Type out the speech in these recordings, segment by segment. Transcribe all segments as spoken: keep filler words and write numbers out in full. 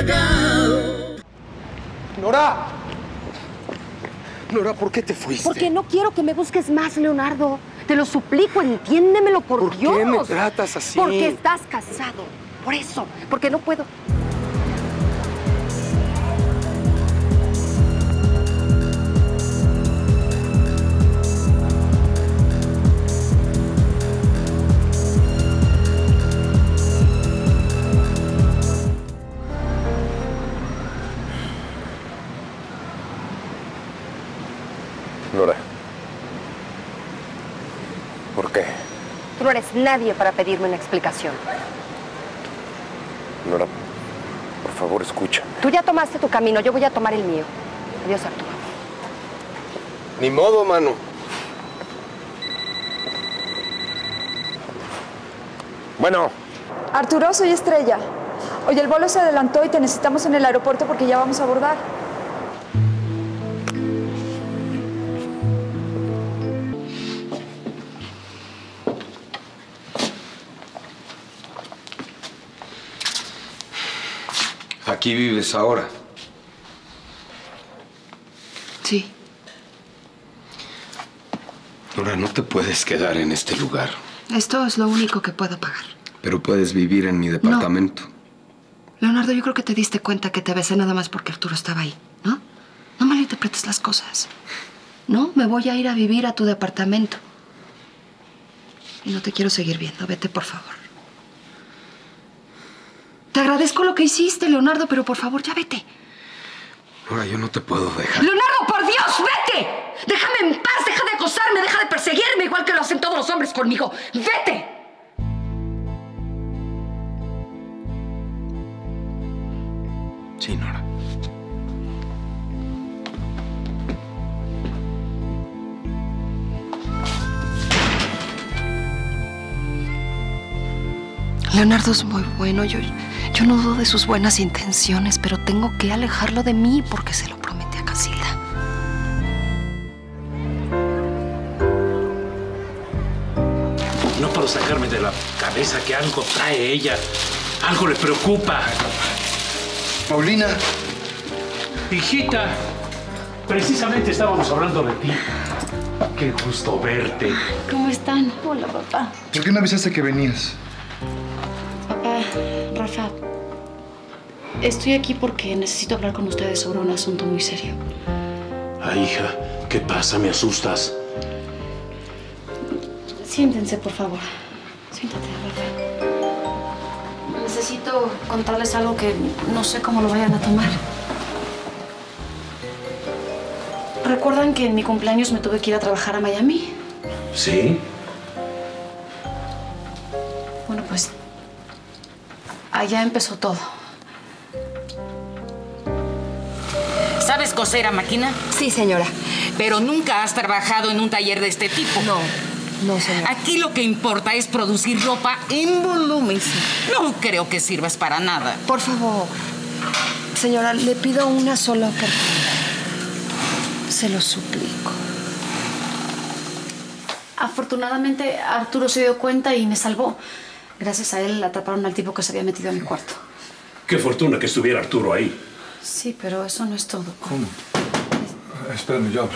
embriagado. ¡Nora! Nora, ¿por qué te fuiste? Porque no quiero que me busques más, Leonardo. Te lo suplico, entiéndemelo, por, ¿Por Dios. ¿Por qué me tratas así? Porque estás casado. Por eso. Porque no puedo... Nora. ¿Por qué? Tú no eres nadie para pedirme una explicación. Nora, por favor, escucha. Tú ya tomaste tu camino, yo voy a tomar el mío. Adiós, Arturo. Ni modo, mano. Bueno. Arturo, soy Estrella. Oye, el vuelo se adelantó y te necesitamos en el aeropuerto porque ya vamos a abordar. ¿Aquí vives ahora? Sí. Nora, no te puedes quedar en este lugar. Esto es lo único que puedo pagar. Pero puedes vivir en mi departamento. No. Leonardo, yo creo que te diste cuenta que te besé nada más porque Arturo estaba ahí, ¿no? No malinterpretes las cosas. No, me voy a ir a vivir a tu departamento. Y no te quiero seguir viendo. Vete, por favor. Te agradezco lo que hiciste, Leonardo, pero por favor, ya vete. Nora, yo no te puedo dejar. ¡Leonardo, por Dios, vete! Déjame en paz, deja de acosarme, deja de perseguirme, igual que lo hacen todos los hombres conmigo. ¡Vete! Sí, Nora. Leonardo es muy bueno. Yo, yo no dudo de sus buenas intenciones, pero tengo que alejarlo de mí porque se lo prometí a Casilda. No puedo sacarme de la cabeza que algo trae ella. Algo le preocupa. Paulina. Hijita, precisamente estábamos hablando de ti. Qué gusto verte. ¿Cómo están? Hola, papá. ¿Por qué no avisaste que venías? Papá, Rafa, estoy aquí porque necesito hablar con ustedes sobre un asunto muy serio. Ay, hija, ¿qué pasa? Me asustas. Siéntense, por favor. Siéntate, Rafa. Necesito contarles algo que no sé cómo lo vayan a tomar. ¿Recuerdan que en mi cumpleaños me tuve que ir a trabajar a Miami? ¿Sí? Bueno, pues allá empezó todo. ¿Sabes coser a máquina? Sí, señora. Pero nunca has trabajado en un taller de este tipo. No, no, señora. Aquí lo que importa es producir ropa en volumen. No creo que sirvas para nada. Por favor, señora, le pido una sola oportunidad. Se lo suplico. Afortunadamente, Arturo se dio cuenta y me salvó. Gracias a él atraparon al tipo que se había metido a mi cuarto. Qué fortuna que estuviera Arturo ahí. Sí, pero eso no es todo. ¿Cómo? Espérame, yo hablo.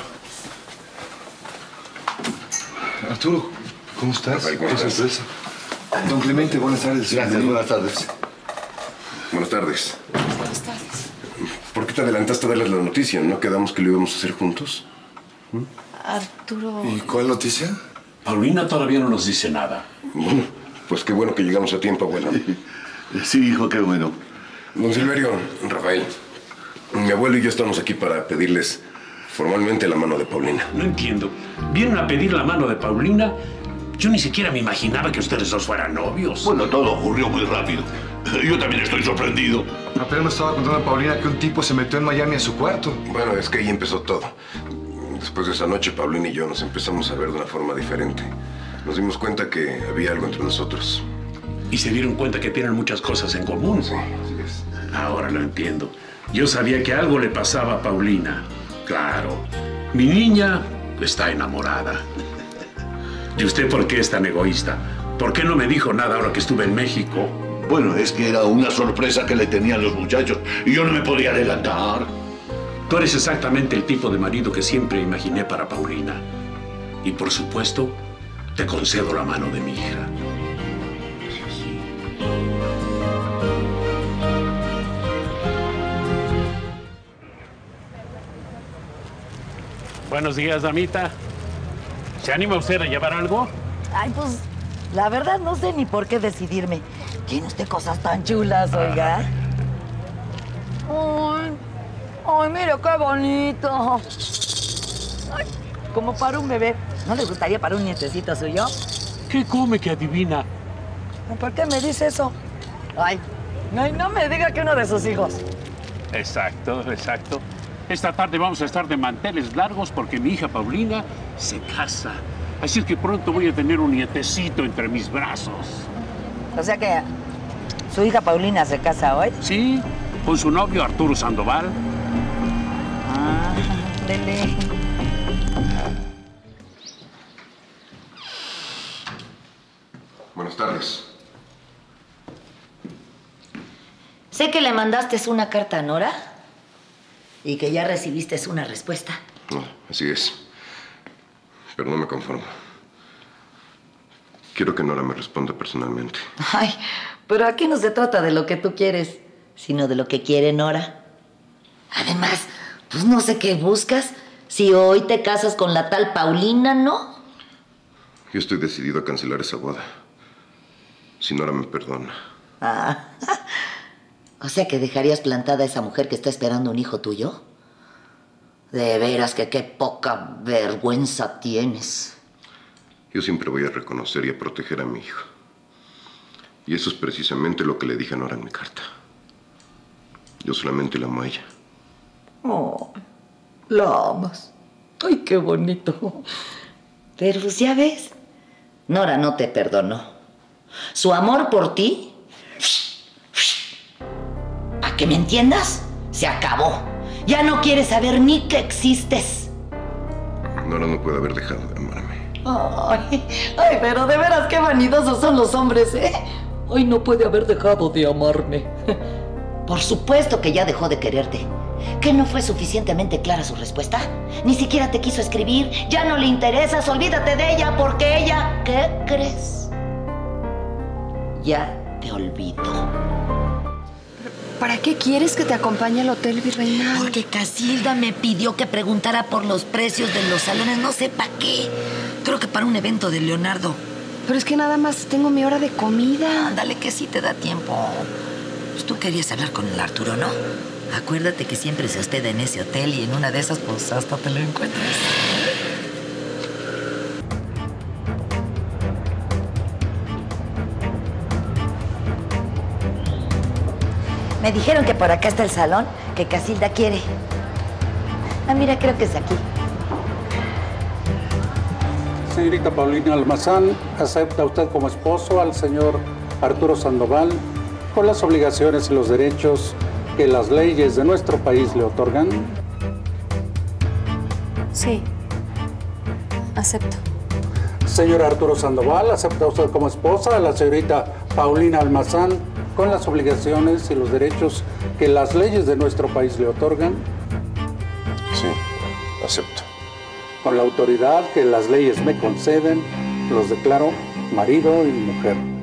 Arturo, ¿cómo estás? Rafael, ¿cómo Qué estás? sorpresa. Don Clemente, buenas tardes. Gracias, buenas tardes. Buenas tardes. Buenas tardes. ¿Por qué te adelantaste a darles la noticia? ¿No quedamos que lo íbamos a hacer juntos? ¿Mm? Arturo... ¿Y cuál noticia? Paulina todavía no nos dice nada. Bueno, pues qué bueno que llegamos a tiempo, abuelo. Sí, hijo, qué bueno. Don Silverio, Rafael, mi abuelo y yo estamos aquí para pedirles formalmente la mano de Paulina. No entiendo. Vienen a pedir la mano de Paulina. Yo ni siquiera me imaginaba que ustedes dos fueran novios. Bueno, todo ocurrió muy rápido. Yo también estoy sorprendido. Apenas me estaba contando a Paulina que un tipo se metió en Miami a su cuarto. Bueno, es que ahí empezó todo. Después de esa noche, Paulina y yo nos empezamos a ver de una forma diferente. Nos dimos cuenta que había algo entre nosotros. Y se dieron cuenta que tienen muchas cosas en común. Sí, así es. Ahora lo entiendo. Yo sabía que algo le pasaba a Paulina. Claro. Mi niña está enamorada. ¿Y usted por qué es tan egoísta? ¿Por qué no me dijo nada ahora que estuve en México? Bueno, es que era una sorpresa que le tenían los muchachos y yo no me podía adelantar. Tú eres exactamente el tipo de marido que siempre imaginé para Paulina. Y por supuesto, te concedo la mano de mi hija. Buenos días, damita. ¿Se anima usted a llevar algo? Ay, pues, la verdad no sé ni por qué decidirme. Tiene usted cosas tan chulas, oiga. Ay, ay, mire qué bonito. Ay, como para un bebé. ¿No le gustaría para un nietecito suyo? ¿Qué come que adivina? ¿Por qué me dice eso? Ay, ay, no me diga que uno de sus hijos. Exacto, exacto. Esta tarde vamos a estar de manteles largos porque mi hija Paulina se casa. Así es que pronto voy a tener un nietecito entre mis brazos. O sea que su hija Paulina se casa hoy. Sí, con su novio Arturo Sandoval. Ah, dele. Buenas tardes. Sé que le mandaste una carta a Nora y que ya recibiste una respuesta. No, así es. Pero no me conformo. Quiero que Nora me responda personalmente. Ay, pero aquí no se trata de lo que tú quieres, sino de lo que quiere Nora. Además, pues no sé qué buscas. Si hoy te casas con la tal Paulina, ¿no? Yo estoy decidido a cancelar esa boda. Si Nora me perdona. Ah, o sea que dejarías plantada a esa mujer que está esperando un hijo tuyo. De veras que qué poca vergüenza tienes. Yo siempre voy a reconocer y a proteger a mi hijo. Y eso es precisamente lo que le dije a Nora en mi carta. Yo solamente la amo a ella. Oh, la amas. Ay, qué bonito. Pero pues ya ves, Nora no te perdonó. Su amor por ti, ¿a que me entiendas? Se acabó. Ya no quiere saber ni que existes. Nora no puede haber dejado de amarme. Ay, ay, pero de veras qué vanidosos son los hombres, ¿eh? Hoy no puede haber dejado de amarme. Por supuesto que ya dejó de quererte. ¿Que no fue suficientemente clara su respuesta? Ni siquiera te quiso escribir. Ya no le interesas. Olvídate de ella porque ella, ¿qué crees? Ya te olvidó. ¿Para qué quieres que te acompañe al Hotel Virreinal? Porque Casilda me pidió que preguntara por los precios de los salones. No sé para qué. Creo que para un evento de Leonardo. Pero es que nada más tengo mi hora de comida. Ándale, que sí te da tiempo. Pues tú querías hablar con el Arturo, ¿no? Acuérdate que siempre se hospeda en ese hotel y en una de esas, pues, hasta te lo encuentras. Me dijeron que por acá está el salón que Casilda quiere. Ah, mira, creo que es aquí. Señorita Paulina Almazán, ¿acepta usted como esposo al señor Arturo Sandoval con las obligaciones y los derechos que las leyes de nuestro país le otorgan? Sí, acepto. Señor Arturo Sandoval, ¿acepta usted como esposa a la señorita Paulina Almazán con las obligaciones y los derechos que las leyes de nuestro país le otorgan? Sí, acepto. Con la autoridad que las leyes me conceden, los declaro marido y mujer.